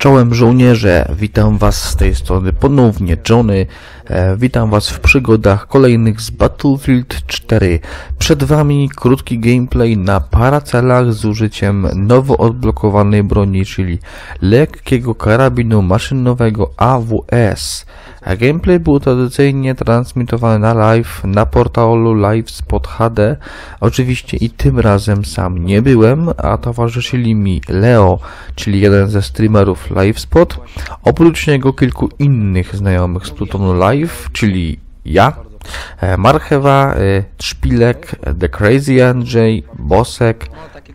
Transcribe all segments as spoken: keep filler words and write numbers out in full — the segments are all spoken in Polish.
Czołem żołnierze, witam was z tej strony ponownie Johnny, e, witam was w przygodach kolejnych z Battlefield cztery. Przed wami krótki gameplay na paracelach z użyciem nowo odblokowanej broni, czyli lekkiego karabinu maszynowego A W S. A gameplay był tradycyjnie transmitowany na live na portalu LiveSpot H D. Oczywiście i tym razem sam nie byłem, a towarzyszyli mi Leo, czyli jeden ze streamerów LiveSpot, oprócz niego kilku innych znajomych z Plutonu Live, czyli ja, Marchewa, Szpilek, The Crazy Andrzej, Bosek,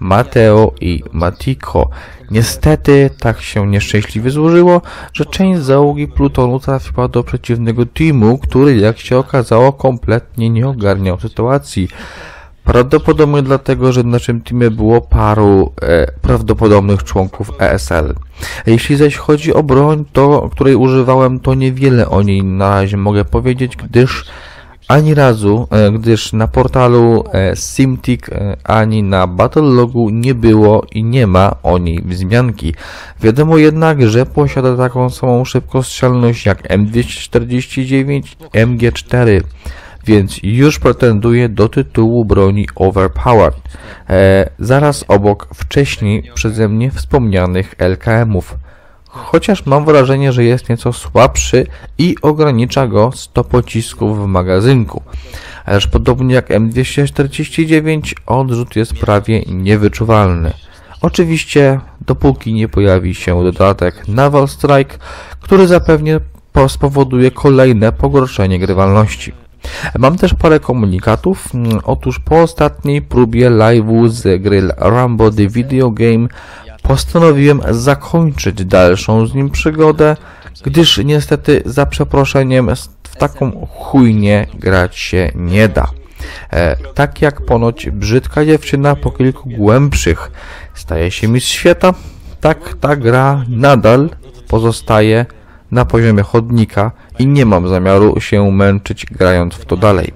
Mateo i Matiko. Niestety tak się nieszczęśliwie złożyło, że część załogi Plutonu trafiła do przeciwnego teamu, który, jak się okazało, kompletnie nie ogarniał sytuacji. Prawdopodobnie dlatego, że w naszym teamie było paru e, prawdopodobnych członków E S L. Jeśli zaś chodzi o broń, to której używałem, to niewiele o niej na razie mogę powiedzieć, gdyż ani razu, e, gdyż na portalu e, Simtik e, ani na Battlelogu nie było i nie ma o niej wzmianki. Wiadomo jednak, że posiada taką samą szybkostrzelność jak M dwieście czterdzieści dziewięć, M G cztery. Więc już pretenduje do tytułu broni Overpowered, e, zaraz obok wcześniej przeze mnie wspomnianych L K M-ów. Chociaż mam wrażenie, że jest nieco słabszy i ogranicza go sto pocisków w magazynku. Ależ podobnie jak M dwieście czterdzieści dziewięć, odrzut jest prawie niewyczuwalny. Oczywiście dopóki nie pojawi się dodatek Naval Strike, który zapewne spowoduje kolejne pogorszenie grywalności. Mam też parę komunikatów. Otóż po ostatniej próbie live'u z gry Rambo The Video Game postanowiłem zakończyć dalszą z nim przygodę, gdyż niestety za przeproszeniem w taką chujnię grać się nie da. E, tak jak ponoć brzydka dziewczyna po kilku głębszych staje się mistrz świata, tak ta gra nadal pozostaje na poziomie chodnika i nie mam zamiaru się męczyć grając w to dalej.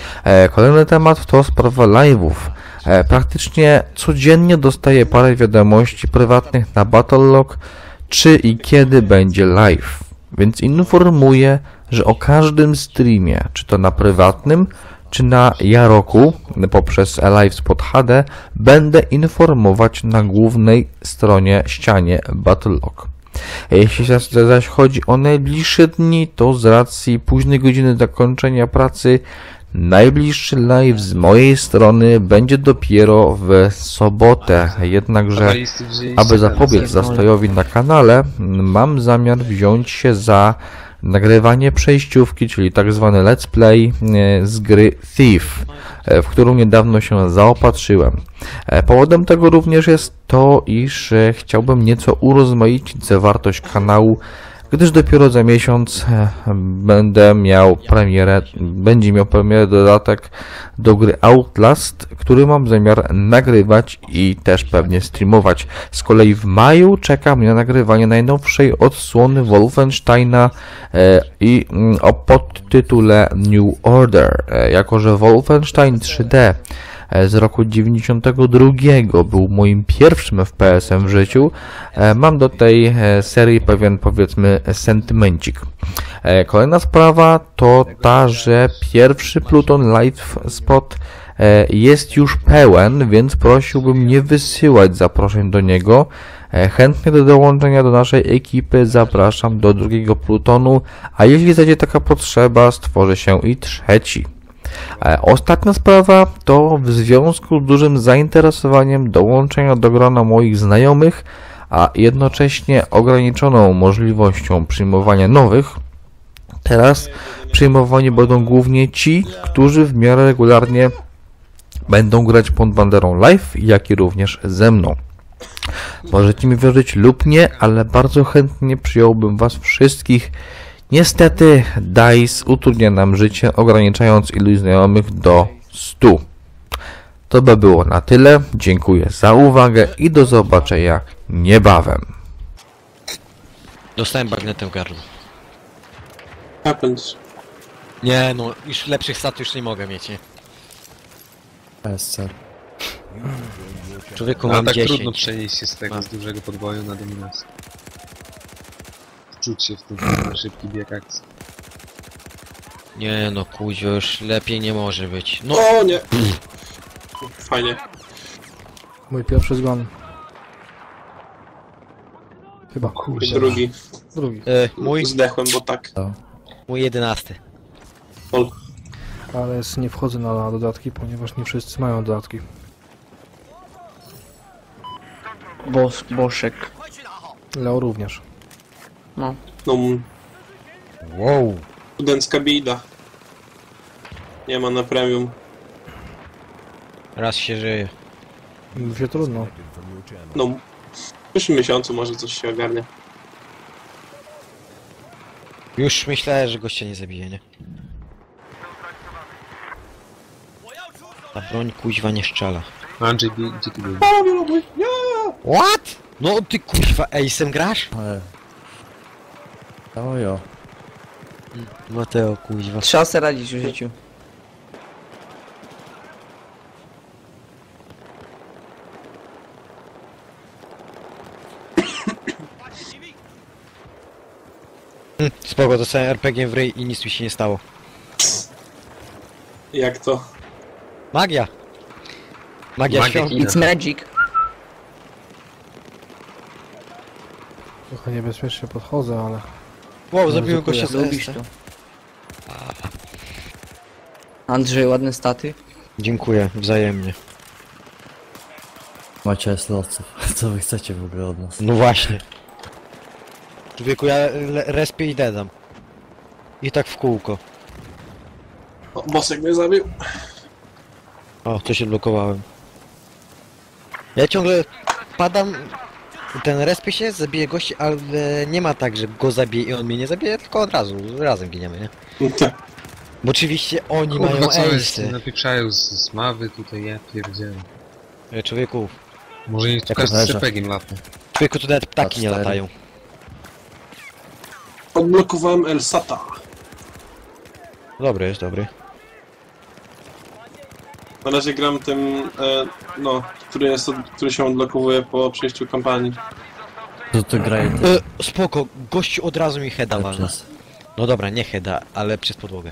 E, kolejny temat to sprawa live'ów. E, praktycznie codziennie dostaję parę wiadomości prywatnych na Battlelog, czy i kiedy będzie live. Więc informuję, że o każdym streamie, czy to na prywatnym, czy na Jaroku poprzez LiveSpot H D, będę informować na głównej stronie ścianie Battlelog. Jeśli zaś chodzi o najbliższe dni, to z racji późnej godziny zakończenia pracy najbliższy live z mojej strony będzie dopiero w sobotę. Jednakże, aby zapobiec zastojowi na kanale, mam zamiar wziąć się za nagrywanie przejściówki, czyli tak zwany let's play z gry Thief, w którą niedawno się zaopatrzyłem. Powodem tego również jest to, iż chciałbym nieco urozmaicić zawartość kanału, gdyż dopiero za miesiąc będę miał premierę, będzie miał premierę dodatek do gry Outlast, który mam zamiar nagrywać i też pewnie streamować. Z kolei w maju czeka mnie na nagrywanie najnowszej odsłony Wolfensteina e, i mm, o podtytule New Order. E, jako że Wolfenstein trzy D z roku dziewięćdziesiątego drugiego był moim pierwszym F P S-em w życiu, mam do tej serii pewien, powiedzmy, sentymencik. Kolejna sprawa to ta, że pierwszy Pluton LiveSpot jest już pełen, więc prosiłbym nie wysyłać zaproszeń do niego. Chętnie do dołączenia do naszej ekipy zapraszam do drugiego Plutonu, a jeśli będzie taka potrzeba, stworzy się i trzeci. Ostatnia sprawa to w związku z dużym zainteresowaniem dołączenia do grona moich znajomych, a jednocześnie ograniczoną możliwością przyjmowania nowych, teraz przyjmowani będą głównie ci, którzy w miarę regularnie będą grać pod banderą live, jak i również ze mną. Możecie mi wierzyć lub nie, ale bardzo chętnie przyjąłbym was wszystkich. Niestety DICE utrudnia nam życie, ograniczając ilość znajomych do stu. To by było na tyle. Dziękuję za uwagę i do zobaczenia niebawem. Dostałem bagnetem w gardło. Happens. Nie no, już lepszych statów już nie mogę mieć, nie? S C. Człowieku, No mam tak dziesięć. trudno przenieść się z tego Mam. z dużego podboju na dominację. czuć się w tym szybki bieg akcji. Nie no, kuźwa, już lepiej nie może być. No, O nie! Fajnie. Mój pierwszy zgon. Chyba. I drugi. Drugi. e, mój, Zdechłem, bo tak. mój jedenasty. Ol. Ale nie wchodzę na dodatki, ponieważ nie wszyscy mają dodatki. Bos, Boszek. Leo również. No. No, Wow. studencka bieda. Nie ma na premium. Raz się żyje. Mówi się trudno. No, w przyszłym miesiącu może coś się ogarnie. Już myślałem, że gościa nie zabije, nie? Ta broń kuźwa nie szczela. Andrzej, gdzie gdzie ty byłeś? What? No ty kuźwa Ace'em grasz? Ale... Ojo. Mateo kuźwa. Trzeba sobie radzić w życiu. Hm, spoko, dostałem er pe gie w ryj i nic mi się nie stało. Jak to? Magia! Magia Magia świąt. kina. It's magic. Trochę niebezpiecznie podchodzę, ale... Wow, zabiłem gościa z Lubisz es te. to. Andrzej, ładne staty. Dziękuję, wzajemnie. Macie slotów. Co wy chcecie w ogóle od nas? No właśnie. Człowieku, ja le- respię i dedam. I tak w kółko. O, Bosek mnie zabił. O, to się blokowałem. Ja ciągle padam, ten respię się, zabiję gości, ale nie ma tak, że go zabiję i on mnie nie zabije, tylko od razu, razem giniemy, nie? Bo oczywiście oni Kurwa, mają co jest? ace'y. Napieprzają z, z mawy tutaj, ja pierdzielę. E, Człowieku, Może niech tu Jak każdy z leżę. er pe giem latnie. człowieku, tu nawet ptaki nie cztery. latają. Odblokowałem Elsata. Dobry jest, dobry. Na razie gram tym, e, no, który, jest, od- który się odblokowuje po przejściu kampanii. To to graje E, spoko, gościu od razu mi heada walna. przez... No dobra, nie heada, ale przez podłogę.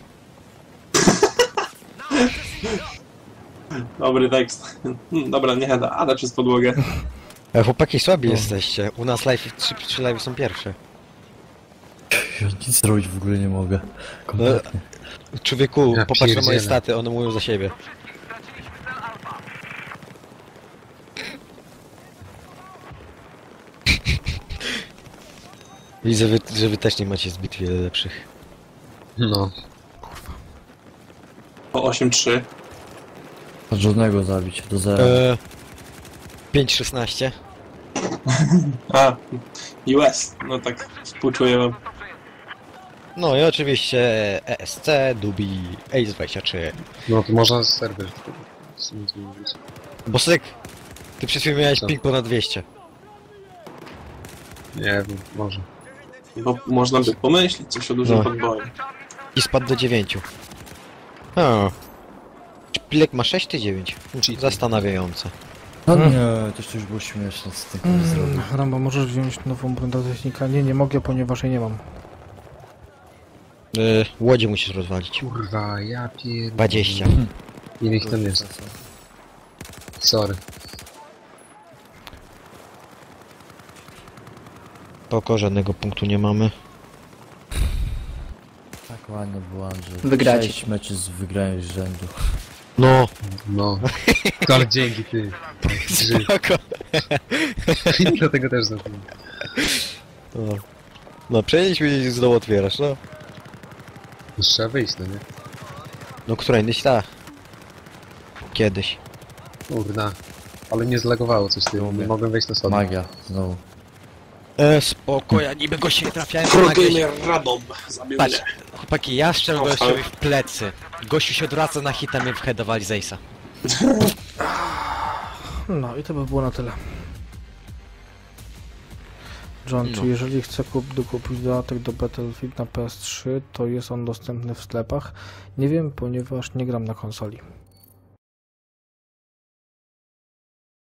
Dobry tekst. Dobra, nie heda, ale przez podłogę. E, chłopaki, słabi jesteście. U nas live, trzy, trzy live są pierwsze. Ja nic zrobić w ogóle nie mogę. Kompletnie. Człowieku, Ja popatrz na moje pierdzielę. staty, one mówią za siebie. Widzę, wy, że wy też nie macie zbyt wiele lepszych. No. O osiem trzy. Od żadnego zabić, do zera. E, pięć szesnaście. A, U S. No tak, współczuję wam. No i oczywiście e es ce, Dubi, Ace dwadzieścia trzy. No to można serwer wtedy. w sumie zmienić. Bosek, ty przed chwilą miałeś Co? ping ponad dwieście. Nie wiem, może. Bo można by pomyśleć coś o dużym No. podboju. I spadł do dziewięciu. A. Pilek ma sześć, ty dziewięć. Zastanawiające. No nie, to już było śmieszne, co ty mm. zrobił. Mm, Rambo, możesz wziąć nową broń do technika? Nie, nie mogę, ponieważ jej nie mam. Yy, łodzie musisz rozwalić. Kurwa, ja pierdolę. dwadzieścia. Ile ich tam jest? Sorry. Poko, żadnego punktu nie mamy. Tak ładnie było, Andrzej. Wygracie. Sześć meczy z wygranych z rzędu. No, No. Ale dzięki ty. Żyj. spoko. Dlatego też zabiłem. No, no przejdźmy i znowu otwierasz, no. Już trzeba wyjść, no nie? No, którędyś ta. Kiedyś. Kurna. Ale nie zlagowało coś ty. Nie mogłem wejść na sobie. Magia, znowu. E, spoko, ja niby go się nie trafiałem. to Pro nagle się- Gamer Radom zabił Patrz, mnie. chłopaki, ja strzelam O, gościowi ale- w plecy. Gościu się odwraca na hita, mnie wheadowali z Ace'a. No i to by było na tyle. John, No. czy jeżeli chcę kup dokupić dodatek do Battlefield na P S trzy, to jest on dostępny w sklepach? Nie wiem, ponieważ nie gram na konsoli.